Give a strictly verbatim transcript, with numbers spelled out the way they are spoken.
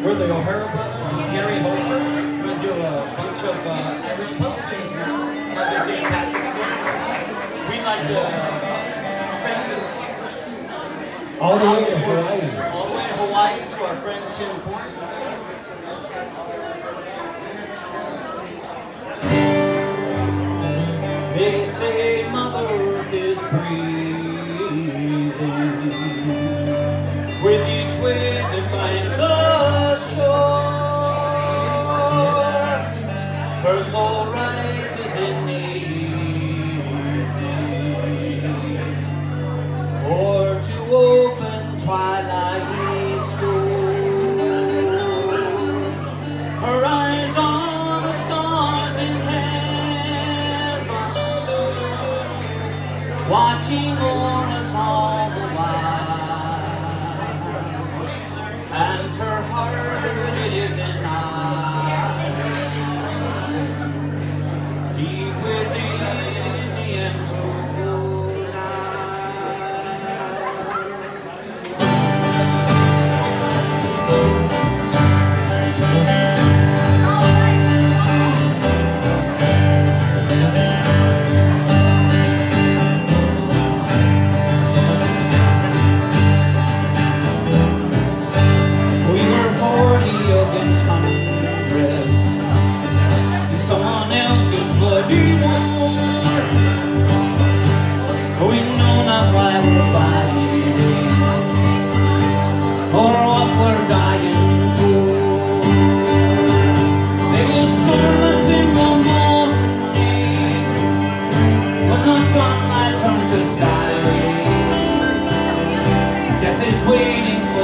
We're the O'Hara brothers and Gary Holter. We're going to do a bunch of uh, Irish pub tunes now, like the Saint Patrick song. We'd like to uh, send this all the way to Hawaii. All the way to Hawaii to our friend Tim Corn. They say Mother Earth is breathing with each wave that finds the shore. Her soul rises in the evening for to open twilight's door. Her eyes on the stars in heaven, watching o'er us all the while, and her heart it is in eye, deep within the emerald waiting